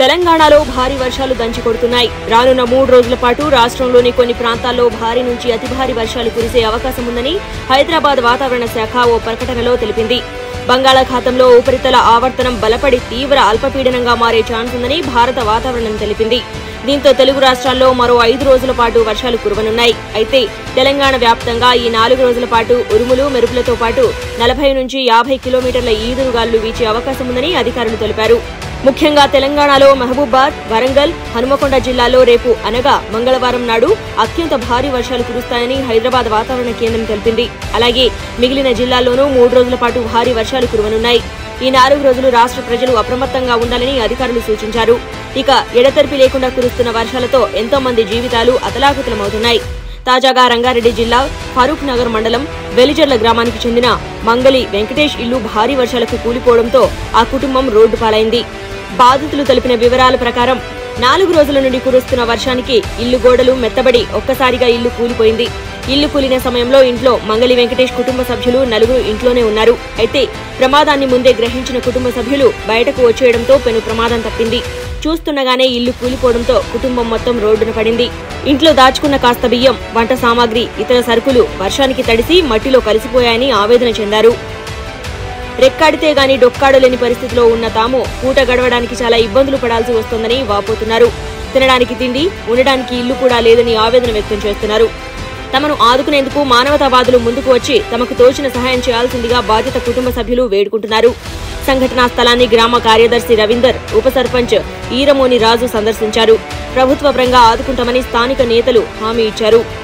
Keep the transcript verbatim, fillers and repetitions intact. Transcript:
తెలంగాణలో భారీ వర్షాలు దంచికొడుతున్నాయి. రానున్న మూడు రోజుల పాటు రాష్ట్రంలోని కొన్ని ప్రాంతాల్లో భారీ నుంచి అతి భారీ వర్షాలు కురిసే అవకాశం ఉందని హైదరాబాద్ వాతావరణ శాఖ ఓ ప్రకటనలో తెలిపింది. బంగాళాఖాతంలో ఉపరితల ఆవర్తనం బలపడి తీవ్ర అల్పపీడనంగా మారే ఛాన్స్ ఉందని భారత వాతావరణం తెలిపింది. దీంతో తెలుగు రాష్ట్రాల్లో మరో ఐదు రోజుల పాటు వర్షాలు కురవనున్నాయి. అయితే తెలంగాణ వ్యాప్తంగా ఈ నాలుగు రోజుల పాటు ఉరుములు మెరుపులతో పాటు నలభై నుంచి యాభై కిలోమీటర్ల ఈదురుగాలులు వీచే అవకాశం ఉందని అధికారులు తెలిపారు. ముఖ్యంగా తెలంగాణలో మహబూబాద్, వరంగల్, హనుమకొండ జిల్లాల్లో రేపు అనగా మంగళవారం నాడు అత్యంత భారీ వర్షాలు కురుస్తాయని హైదరాబాద్ వాతావరణ కేంద్రం తెలిపింది. అలాగే మిగిలిన జిల్లాల్లోనూ మూడు రోజుల పాటు భారీ వర్షాలు కురవనున్నాయి. ఈ నాలుగు రోజులు రాష్ట్ర ప్రజలు అప్రమత్తంగా ఉండాలని అధికారులు సూచించారు. ఇక ఎడతెరిపి లేకుండా కురుస్తున్న వర్షాలతో ఎంతో మంది జీవితాలు అతలాకుతలమవుతున్నాయి. తాజాగా రంగారెడ్డి జిల్లా ఫరూక్ నగర్ మండలం వెలిజర్ల గ్రామానికి చెందిన మంగళి వెంకటేష్ ఇల్లు భారీ వర్షాలకు కూలిపోవడంతో ఆ కుటుంబం రోడ్డు పాలైంది. బాధితులు తెలిపిన వివరాల ప్రకారం నాలుగు రోజుల నుండి కురుస్తున్న వర్షానికి ఇల్లు గోడలు మెత్తబడి ఒక్కసారిగా ఇల్లు కూలిపోయింది. ఇల్లు కూలిన సమయంలో ఇంట్లో మంగళి వెంకటేష్ కుటుంబ సభ్యులు నలుగురు ఇంట్లోనే ఉన్నారు. అయితే ప్రమాదాన్ని ముందే గ్రహించిన కుటుంబ సభ్యులు బయటకు వచ్చేయడంతో పెను ప్రమాదం తప్పింది. చూస్తుండగానే ఇల్లు కూలిపోవడంతో కుటుంబం మొత్తం రోడ్డున పడింది. ఇంట్లో దాచుకున్న కాస్త బియ్యం, వంట సామాగ్రి, ఇతర సరుకులు వర్షానికి తడిసి మట్టిలో కలిసిపోయాయని ఆవేదన చెందారు. రెక్కాడితే గాని డొక్కాడలేని పరిస్థితిలో ఉన్న తాము పూట గడవడానికి చాలా ఇబ్బందులు పడాల్సి వస్తోందని వాపోతున్నారు. తినడానికి తిండి, ఉండడానికి ఇల్లు కూడా లేదని ఆవేదన వ్యక్తం చేస్తున్నారు. తమను ఆదుకునేందుకు మానవతావాదులు ముందుకు వచ్చి తమకు తోచిన సహాయం చేయాల్సిందిగా బాధిత కుటుంబ సభ్యులు వేడుకుంటున్నారు. సంఘటనా స్థలాన్ని గ్రామ కార్యదర్శి రవీందర్, ఉప సర్పంచ్ ఈరమోని రాజు సందర్శించారు. ప్రభుత్వ పరంగా ఆదుకుంటామని స్థానిక నేతలు హామీ ఇచ్చారు.